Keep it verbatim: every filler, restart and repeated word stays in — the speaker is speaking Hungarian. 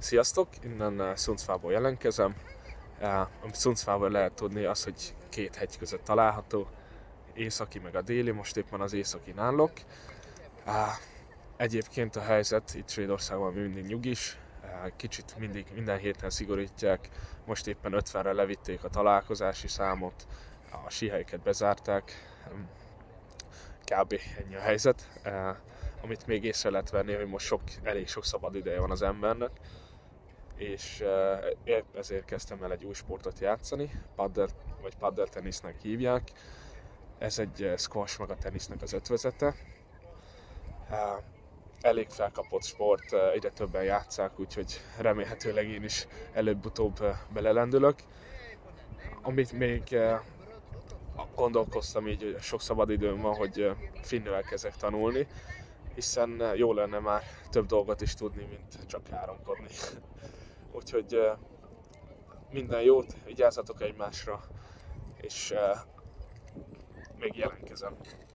Sziasztok! Innen Szuncvából jelentkezem. Amit Szuncvából lehet tudni, az, hogy két hegy között található, északi meg a déli, most éppen az északin állok. Egyébként a helyzet itt Svédországban mindig nyugis, kicsit mindig, minden héten szigorítják, most éppen ötvenre levitték a találkozási számot, a síhelyeket bezárták, kb. Ennyi a helyzet. Amit még észre lehet venni, hogy most sok, elég sok szabad ideje van az embernek, és ezért kezdtem el egy új sportot játszani, paddle, vagy paddle tenisznek hívják. Ez egy squash meg a tenisznek az ötvözete. Elég felkapott sport, egyre többen játsszák, úgyhogy remélhetőleg én is előbb-utóbb belelendülök. Amit még gondolkoztam így, hogy sok szabad időm van, hogy finnül elkezdek tanulni, hiszen jó lenne már több dolgot is tudni, mint csak háromkodni. Úgyhogy minden jót, vigyázzatok egymásra, és még jelentkezem.